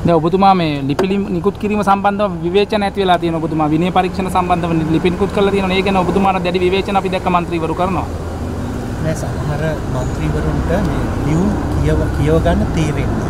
දැන් ඔබතුමා මේ ලිපි නිකුත් කිරීම සම්බන්ධව විවේචන ඇති වෙලා තියෙනවා. ඔබතුමා විනය පරීක්ෂණ සම්බන්ධව ලිපි නිකුත් කරලා තියෙනවා. ඒ ගැන ඔබතුමාට දැඩි විවේචන අපි දැක්ක മന്ത്രിවරු කරනවා. නෑ සමහර മന്ത്രിවරුන්ට මේ ලියුම් කියව ගන්න තේරෙන්නේ.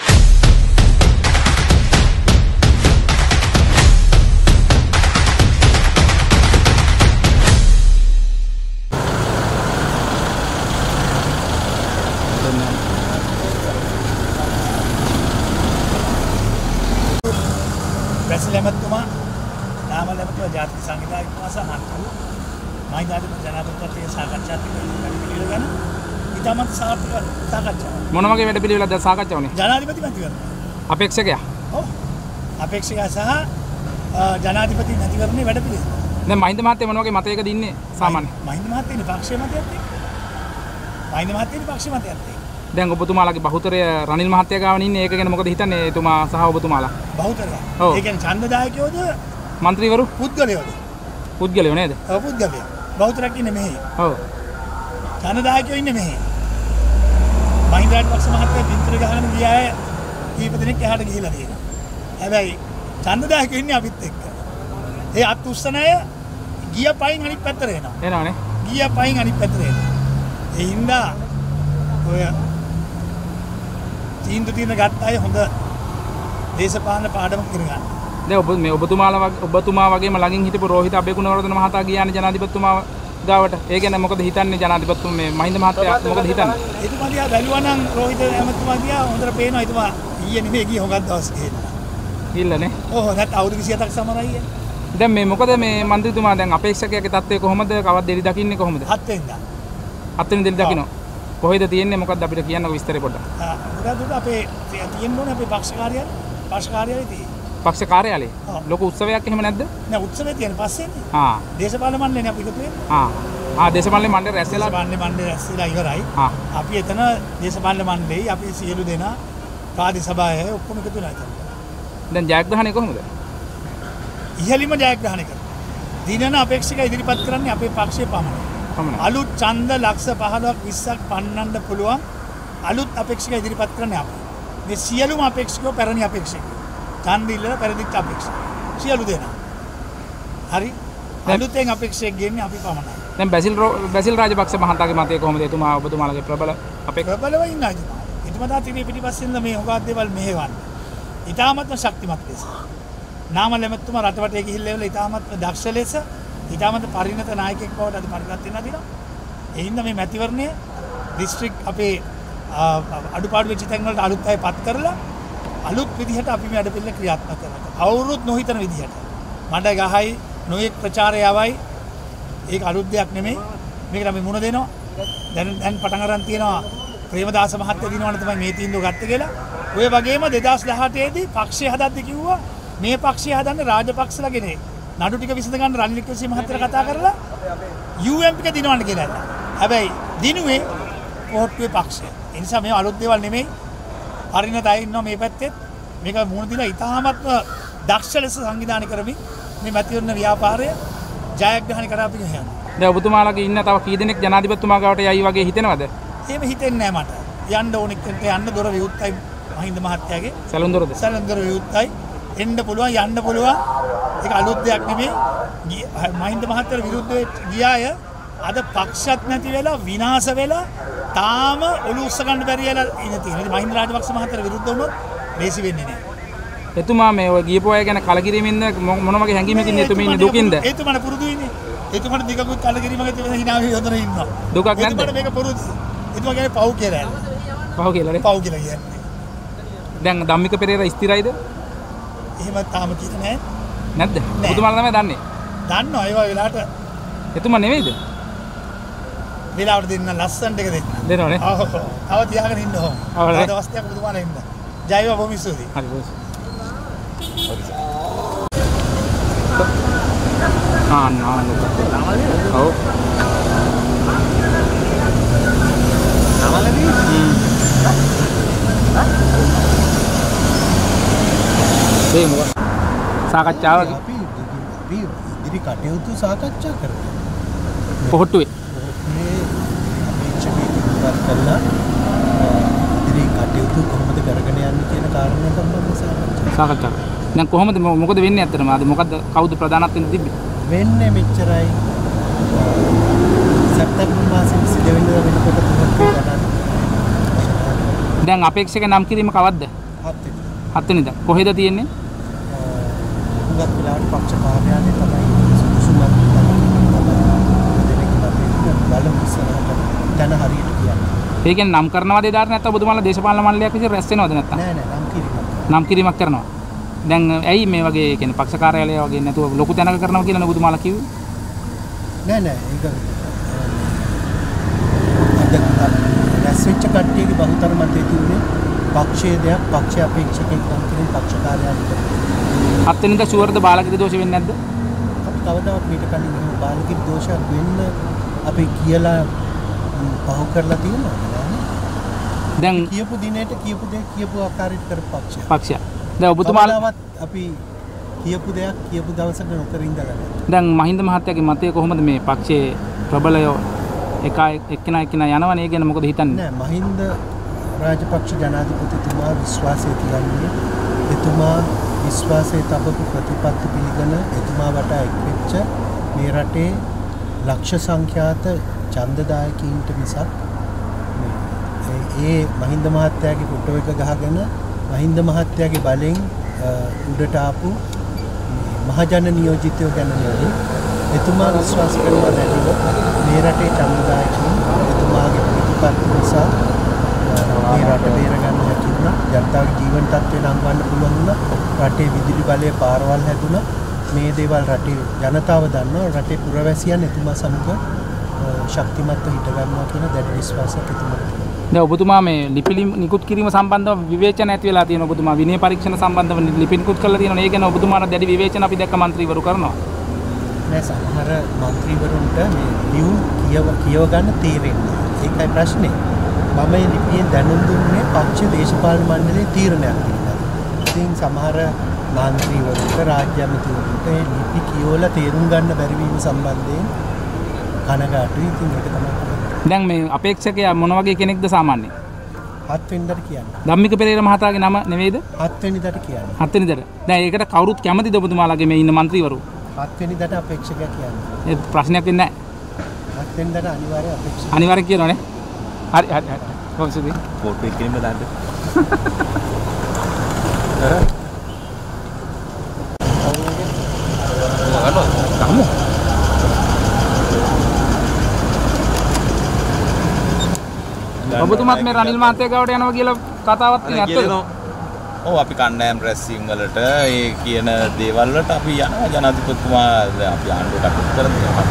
ප්‍රසිලමතුමා නාමලමතුමා ජාතික සංවිධායකතුමා සහ මන්ත්‍රී මහින්දාධිපති ජනාධිපතිතුමාගේ සාකච්ඡාත් පිළිවෙල ගැන ඉතාමත් සාර්ථක සාකච්ඡාවක්. මොන වගේ වැඩ පිළිවෙලක්ද සාකච්ඡා වුණේ? ජනාධිපති මැතිවරණ. අපේක්ෂකයා. ඔව්. අපේක්ෂකයා සහ ජනාධිපති මැතිවරණේ වැඩ පිළිවෙල. දැන් මහින්ද මහත්තයා මොන වගේ මතයකද ඉන්නේ සාමාන්‍යයෙන්? මහින්ද මහත්තයානේ පක්ෂයේ මතයක් තියෙන්නේ. මහින්ද මහත්තයානේ පක්ෂයේ මතයක් තියෙන්නේ. දැන් ඔබතුමාලාගේ බහුතරය රනිල් මහත්තයා ගාවන ඉන්නේ. ඒක ගැන මොකද හිතන්නේ එතුමා සහ ඔබතුමාලා? බහුතරය. ඒ කියන්නේ ඡන්දදායකයෝද മന്ത്രിවරු පුද්ගලයෝද? පුද්ගලයෝ නේද? ඔව් පුද්ගලයෝ. බහුතරයක් ඉන්නේ මෙහි. ඔව්. ඡන්දදායකයෝ ඉන්නේ මෙහි. මහින්ද රාජපක්ෂ මහත්තයා පිටුර ගහගෙන ගියාය කීප දෙනෙක් එහාට ගිහිලා තියෙනවා. හැබැයි ඡන්දදායකයෝ ඉන්නේ අපිත් එක්ක. ඒ අත් උස්සන අය ගිය පයින් අනිත් පැත්තට එනවා. එනවනේ. ගිය පයින් අනිත් පැත්තට එනවා. ඒ හින්දා ඔය තීන්දුව ගත්ත අය හොඳ දේශපාලන පාඩමක් ඉගෙන ගන්න. දැන් ඔබ මේ ඔබතුමා වගේම ළඟින් හිටපු රෝහිත අබේගුණවර්ධන මහතා ගියානේ ජනාධිපතිතුමා ගාවට. ඒ ගැන මොකද හිතන්නේ ජනාධිපතිතුමා මේ මහින්ද මහත්තයා මොකද හිතන්නේ? එතුමා දිහා බැලුවා නම් රෝහිත ඇමතුමා දිහා හොඳට පේනවා. එතුමා ඊයේ නෙමෙයි ගියේ හොඟක් දවස් ගිහිල්ලා. ගිහිල්ලානේ. ඔව් නැත් අවුරුදු 27ක් සමරයි. දැන් මේ මොකද මේ മന്ത്രിතුමා දැන් අපේක්ෂකයාගේ තත්ත්වය කොහොමද? කවද දෙලි දකින්නේ කොහොමද? 7 වෙනිදා. 7 වෙනි දෙලි දකින්න. කොහෙද තියෙන්නේ මොකක්ද අපිට කියන්නකෝ විස්තරේ පොඩ්ඩක්. මොකද අපේ තියෙන්න ඕනේ අපේ පක්ෂ කාර්යාලය තියෙන්නේ. පක්ෂ කාර්යාලය? ලොකු උත්සවයක් එහෙම නැද්ද? නෑ උත්සවය තියෙන පස්සේනේ. ආ. දේශපාලන මණ්ඩලනේ අපි එකතු වෙන්නේ. ආ දේශපාලන මණ්ඩලය රැස් වෙලා රැස් වෙලා ඉවරයි. අපි එතන දේශපාලන මණ්ඩලෙයි අපි සියලු දෙනා කාර්ය සභාවේ ඔක්කොම එකතු වෙලා ඉතින්. දැන් ජයග්‍රහණය කොහොමද? ඉහළින්ම ජයග්‍රහණය කරනවා. දිනන අපේක්ෂක ඉදිරිපත් කරන්නේ අපේ පක්ෂයේ පමණයි. අලුත් ඡන්ද ලක්ෂ 15ක් 20ක් පන්නන්න පුළුවන් අලුත් අපේක්ෂක ඉදිරිපත් කරන්නේ අපි. මේ සියලුම අපේක්ෂකයෝ පැරණි අපේක්ෂකයෝ. ඡන්ද ඉල්ලන පැරදිච්ච අපේක්ෂකයෝ. සියලු දෙනා. හරි. අලුතෙන් අපේක්ෂකයෙක් ගෙන්නේ අපි පමණයි. දැන් බැසිල් රාජපක්ෂ මහතාගේ මතය කොහොමද? එතුමා ඔබතුමාලගේ ප්‍රබල ප්‍රබලව ඉන්නා එතුමා. එතුමා තාත්තිගේ පිටිපස්සෙන්ද මේ හොගක් දේවල් මෙහෙවන්නේ. ඊටාමත්ම ශක්තිමත් ලෙස. නාමලෙමතුමා රටවටේ ගිහිල්ලා ඉවල ඊටාමත්ම දක්ෂ ලෙස ඊටමත් පරිණත නායකයෙක් බවට අද පරිණත වෙනවා දිනවා. ඒ හින්දා මේ මැතිවරණය දිස්ත්‍රික් අපේ අඩුපාඩු වෙච්ච තැන් වලට අලුත් අය පත් කරලා අලුත් විදිහට අපි මේ වැඩපිළිවෙල ක්‍රියාත්මක කරනවා. කවුරුත් නොහිතන විදිහට. මඩ ගහයි නොයෙක් ප්‍රචාරය යවයි. ඒක අලුත් දෙයක් නෙමෙයි. මේකට අපි මුණ දෙනවා. දැන් පටන් අරන් තියෙනවා ප්‍රේමදාස මහත්තයා දිනවන තමයි මේ තීන්දුව ගත්තේ කියලා. ඔය වගේම 2018 දී පක්ෂය හදද්දි කිව්වා මේ පක්ෂය හදන්න රාජපක්ෂලාගේ නේ. නඩු ටික විසඳ ගන්න රනිල් වික්‍රමසිංහ මහත්තයා කතා කරලා UMP එක දිනවන්න කියලා. හැබැයි දිනුවේ කෝට්ටුවේ පක්ෂය. ඒ නිසා මේ අලුත් දේවල් නෙමෙයි. පරිණත අය ඉන්නවා මේ පැත්තේ. මේක මුණ දීලා ඉතාමත්ම දක්ෂ ලෙස සංවිධානය කරමින් මේ මැතිවරණ ව්‍යාපාරය ජයග්‍රහණය කරා අපි යනවා. දැන් ඔබතුමාලගේ ඉන්න තව කී දෙනෙක් ජනාධිපතිතුමා ගාවට යයි වගේ හිතෙනවද? එහෙම හිතෙන්නේ නැහැ මට. යන්න ඕනෙ කෙනෙක් යන්න දොර විවුර්තයි මහින්ද මහත්තයාගේ. සැලොන් දොරද? සැලොන් දොර විවුර්තයි. එන්න පුළුවන් යන්න පුළුවන්. ඒක අලුත් දෙයක් නෙමෙයි. මහින්ද මහත්තයාට විරුද්ධව ගියාය අද පක්ෂත් නැති වෙලා විනාශ වෙලා තාම ඔලු උස්ස ගන්න බැරි වෙලා ඉන්න තියෙනවා. මහින්ද රාජපක්ෂ මහත්තයාට විරුද්ධ වුණොත් ලේසි වෙන්නේ නැහැ. එතුමා මේ ඔය ගියපු අය ගැන කලකිරීමෙන්ද මොන වගේ හැඟීමකින්ද එතුමා ඉන්නේ දුකින්ද? එතුමාට පුරුදුයිනේ. එතුමාට දිගකුත් කලකිරීමක තියෙන hina හොඳන ඉන්නවා. දුකක් නැද්ද? එතුමාට මේක පුරුදු. එතුමා කියන්නේ පව් කියලා. පව් කියලා නේ? පව් කියලා කියන්නේ. දැන් ධම්මික පෙරේරා ස්ථිරයිද? එහෙම තාම කිව්වේ නැහැ. නැද්ද? ඔබතුමාලා තමයි දන්නේ. දන්නවා ඒවා වෙලාවට. එතුමා නෙවෙයිද? වෙලාවට දෙන්න ලස්සනට එක දෙන්න. දෙනවනේ. ඔව්. තව තියාගෙන ඉන්න ඕන. තව දවස් දෙකක් ඔබතුමාලා ඉන්න. ජයව බොහොම ස්තුතියි. හරි බොස්. නාමල්. ඔව්. නාමල්දී? ඒ මොකක්? සාකච්ඡාව අපි ඉදිරි කටයුතු සාකච්ඡා කරමු. පොහොට්ටුවේ මේ අපේක්ෂකයෙක් ඉවත් කළා ඉදිරි කටයුතු කටයුතු කොහොමද කරගෙන යන්නේ කියන කාරණා සම්බන්ධව සාකච්ඡා. දැන් කොහොමද මොකද වෙන්නේ ඇත්තටම? අද මොකද්ද කවුද ප්‍රධානත්වයෙන් තිබ්බේ? වෙන්නේ මෙච්චරයි. සැප්තැම්බර් මාසෙ 20 වෙනිදා වෙනකොට තුනක් ගණන්. දැන් අපේක්ෂක නම් කිරීම කවද්ද? 7 වෙනිදා. කොහෙද තියෙන්නේ? උගත් වෙලාවට පක්ෂ කාර්යාලයේ තමයි සුදුසුම බලමු ඉස්සරහට දැන හරියට කියන්නේ. ඒ කියන්නේ නම් කරනවද ඒ දාට නැත්නම් ඔබතුමාලා දේශපාලන මණ්ඩලයක් විසින් රැස් වෙනවද නැත්නම්? නෑ නම් කිරීමක්. නම් කිරීමක් කරනවා. දැන් ඇයි මේ වගේ කියන්නේ පක්ෂ කාර්යාලය වගේ නැතුව ලොකු තැනක කරනවා කියලා ඔබතුමාලා කිව්වේ? නෑ ඒක අද රැස් වෙච්ච කට්ටියගේ බහුතර මතය තිබුණේ පක්ෂයේ දෙයක් පක්ෂ අපේක්ෂකෙක් නම් කියන පක්ෂ කාර්යාලයට. 7 වෙනිදා ෂුවර්ද බාලකිරි දෝෂ වෙන්නේ නැද්ද? අපි කවදාවත් මේක කලින් එහෙම බාලකිරි දෝෂයක් වෙන්න අපි කියලා පහු කරලා තියෙනවා නේද? දැන් කියපු දිනේට කියපු දේ කියපු ආකාරයට කරපු පක්ෂය. පක්ෂය. දැන් ඔබතුමාලා අපි කියපු දෙයක් කියපු දවසක නොකර ඉඳලා නැහැ. දැන් මහින්ද මහත්තයාගේ මතය කොහොමද මේ පක්ෂයේ ප්‍රබලය එක්කෙනා යනවනේ ඒ ගැන මොකද හිතන්නේ? නෑ මහින්ද රාජපක්ෂ ජනාධිපතිතුමා විශ්වාසය තියන්නේ එතුමා විශ්වාසයේ තබපු ප්‍රතිපත්ති පිළිගෙන එතුමා වටා එක්වෙච්ච මේ රටේ ලක්ෂ සංඛ්‍යාත ඡන්දදායකයින්ට මිසක් ඒ මහින්ද මහත්තයාගේ ෆොටෝ එක ගහගෙන මහින්ද මහත්තයාගේ බලෙන් උඩට ආපු මහජන නියෝජිතයෝ ගැන නෙවෙයි එතුමා විශ්වාස කරනවා දැඩිව මේ රටේ ඡන්දදායකයින් එතුමාගේ ප්‍රතිපත්ති නිසා මේ රට බේරගන්න හැකි වුණා ජනතාවගේ ජීවන තත්ත්වය නංවන්න පුළුවන් වුණා රටේ විදුලි බලය පාරවල් හැදුණා මේ දේවල් රටේ ජනතාව දන්නවා රටේ පුරවැසියන් එතුමා සමග ශක්තිමත්ව හිට ගන්නවා කියන දැඩි විශ්වාසයක් එතුමාට තියෙනවා. දැන් ඔබතුමා මේ ලිපි නිකුත් කිරීම සම්බන්ධව විවේචන ඇති වෙලා තියෙනවා. ඔබතුමා විනය පරීක්ෂණ සම්බන්ධව ලිපි නිකුත් කරලා තියෙනවා. ඒ ගැන ඔබතුමාට දැඩි විවේචන අපි දැක්ක മന്ത്രിවරු කරනවා. නෑ සමහර മന്ത്രിවරුන්ට මේ ලියුම් කියව ගන්න තේරෙන්නේ නැහැ. ඒකයි ප්‍රශ්නේ. මම මේ ලිපියෙන් දැනුම් දුන්නේ පක්ෂ දේශපාලන මණ්ඩලයේ තීරණයක් පිළිබඳව. ඉතින් සමහර මන්ත්‍රීවරුන්ට රාජ්‍ය ඇමතිවරුන්ට මේ ලිපි කියවලා තේරුම් ගන්න බැරි වීම සම්බන්ධයෙන් කනගාටුයි. ඉතින් ඒක තමයි. දැන් මේ අපේක්ෂකයා මොන වගේ කෙනෙක්ද සාමාන්‍යයෙන්? 7 වෙනිදාට කියන්නේ. ධම්මික පෙරේර මහතාගේ නම නෙවෙයිද? 7 වෙනිදාට කියන්නේ. 7 වෙනිදාට. දැන් ඒකට කවුරුත් කැමතිද ඔබතුමාලාගේ මේ ඉන්න മന്ത്രിවරු? 7 වෙනිදාට අපේක්ෂකයා කියන්නේ. ඒ ප්‍රශ්නයක් වෙන්නේ නැහැ. 7 වෙනිදාට අනිවාර්ය අපේක්ෂක. අනිවාර්ය කියනවනේ. හරි. කොහොමද? ෆෝටෝ එකකින්ම දාන්න. ඔබතුමාත් මේ රනිල් මහත්තයා ගාවට යනවා කියලා කතාවක් තියෙන ඇත්තද? ඔව් අපි කණ්ඩායම් රැස්වීම් වලට ඒ කියන දේවල් වලට අපි යනවා ජනාධිපතිතුමා අපි ආණ්ඩුවට කටයුතු කරනවා.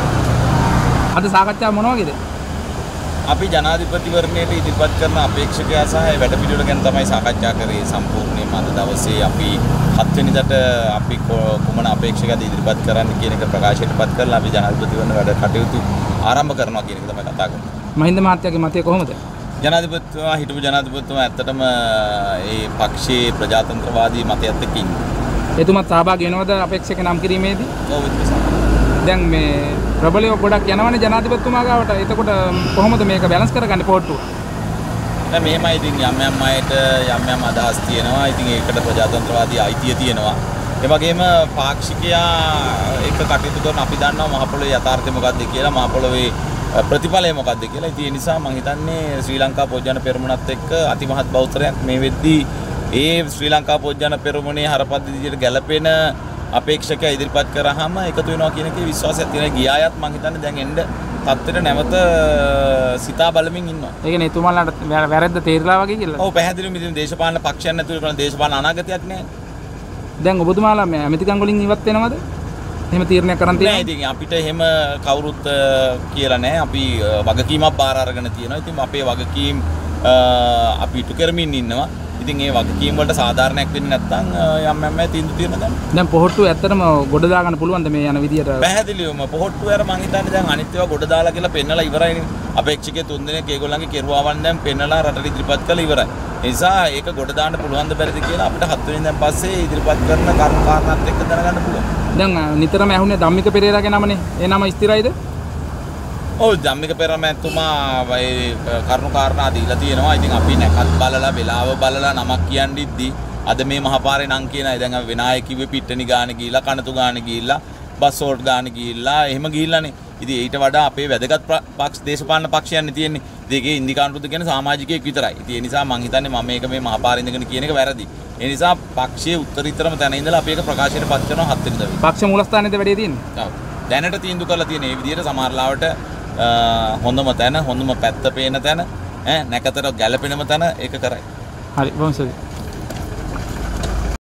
අද සාකච්ඡාව මොන වගේද? අපි ජනාධිපතිවරණයට ඉදිරිපත් කරන අපේක්ෂකයා සහ ඒ වැඩ පිළිවෙල ගැන තමයි සාකච්ඡා කරේ සම්පූර්ණයෙන්ම අද දවසේ අපි 7 වෙනිදාට අපි කුමන අපේක්ෂකයක්ද ඉදිරිපත් කරන්න කියන එක ප්‍රකාශයටපත් කරලා අපි ජනාධිපතිවරණ වැඩ කටයුතු ආරම්භ කරනවා කියන එක තමයි කතා කරන්නේ. මහින්ද මහත්තයාගේ මතය කොහොමද? ජනාධිපතිතුමා හිටපු ජනාධිපතිතුමා ඇත්තටම ඒ පක්ෂයේ ප්‍රජාතන්ත්‍රවාදී මතයත් එක්ක ඉන්නේ. එතුමත් සහභාගී වෙනවද අපේක්ෂක නම් කිරීමේදී? ඔව් විශ්වාසයි. දැන් මේ ප්‍රබලයෝ ගොඩක් යනවනේ ජනාධිපතිතුමා ගාවට. එතකොට කොහොමද මේක බැලන්ස් කරගන්නේ පොට්ටුව? දැන් මෙහෙමයි ඉතින් යම් අයට යම් අදහස් තියෙනවා. ඉතින් ඒකට ප්‍රජාතන්ත්‍රවාදී අයිතිය තියෙනවා. ඒ වගේම පාක්ෂිකයා එක කටයුතු කරන අපි දන්නවා මහ පොළොවේ යථාර්ථය මොකක්ද කියලා මහ පොළොවේ ප්‍රතිඵලය මොකක්ද කියලා. ඉතින් ඒ නිසා මම හිතන්නේ ශ්‍රී ලංකා පොජ්ජන පෙරමුණත් එක්ක අතිමහත් බෞද්ධරයක් මේ වෙද්දී ඒ ශ්‍රී ලංකා පොජ්ජන පෙරමුණේ හරපද්ධතියට ගැලපෙන අපේක්ෂකයා ඉදිරිපත් කරාම එකතු වෙනවා කියන එකේ විශ්වාසයක් තියෙනවා. ගියායත් මම හිතන්නේ දැන් එන්න තත්ත්වෙට නැවත සිතා බලමින් ඉන්නවා. ඒ කියන්නේ එතුමාලාට වැරද්ද තේරිලා වගේ කියලා. ඔව් පැහැදිලිවම ඉතින් දේශපාලන පක්ෂයන් ඇතුළේ කරන දේශපාලන අනාගතයක් නැහැ. දැන් ඔබතුමාලා මේ ඇමතිකම් වලින් ඉවත් වෙනවද? එහෙම තීරණයක් කරන් තියෙනවද? නෑ ඉතින් අපිට එහෙම කවුරුත් කියලා නෑ. අපි වගකීමක් බාර අරගෙන තියෙනවා. ඉතින් අපේ වගකීම් අපි ඉටු කරමින් ඉන්නවා. ඉතින් ඒ වගකීම් වලට සාධාරණයක් වෙන්නේ නැත්නම් යම් තීන්දුව තියෙන දැන් පොහොට්ටුව ඇත්තටම ගොඩ දාගන්න පුළුවන්ද මේ යන විදියට? පැහැදිලිවම පොහොට්ටුව අර මං හිතන්නේ දැන් අනිත් ඒවා ගොඩ දාලා කියලා පෙන්නලා ඉවරයිනේ. අපේක්ෂකයේ 3 දෙනෙක් ඒගොල්ලන්ගේ කෙරුවාවන් දැන් පෙන්නලා රටට ඉදිරිපත් කළා ඉවරයි. ඒ නිසා ඒක ගොඩ දාන්න පුළුවන් ද බැරිද කියලා අපිට 7 වෙනිදාන් පස්සේ ඉදිරිපත් කරන කරුණු කාරණාත් එක්ක දැනගන්න පුළුවන්. දැන් නිතරම ඇහුනේ ධම්මික පෙරේරාගේ නමනේ. ඒ නම ස්ථිරයිද? ඔව් ධම්මික පෙරමැතිතුමා කරුණු කාරණා දීලා තියෙනවා. ඉතින් අපි නැකත් බලලා වෙලාව බලලා නමක් කියන්නිද්දී අද මේ මහපාරේ නම් කියන අය දැන් විනායක කිව්වේ පිට්ටනි ගාන ගිහිල්ලා කනතු ගාන ගිහිල්ලා බස් හෝල්ට් ගාන ගිහිල්ලා එහෙම ගිහිල්ලානේ. ඉතින් ඊට වඩා අපේ වැදගත් පක්ෂ දේශපාලන පක්ෂයන්නේ තියෙන්නේ. ඒකේ ඉන්දිකානුරුද්ධ කියන සමාජිකයෙක් විතරයි. ඉතින් ඒ නිසා මම හිතන්නේ මම මේක මේ මහපාරේ ඉඳගෙන කියන එක වැරදි. ඒ නිසා පක්ෂයේ උත්තරීතරම තැන ඉඳලා අපි ඒක ප්‍රකාශයට පත් කරනවා 7 වෙනිදා වෙයි. පක්ෂ මූලස්ථානයේද වැඩේ තියෙන්නේ? ඔව්. දැනට තීන්දුව කරලා තියෙන මේ විදිහට සමහරලාවට හොඳම තැන හොඳම පැත්ත පේන තැන නැකතට ගැළපෙනම තැන ඒක කරයි. හරි බොහොම ස්තුතියි.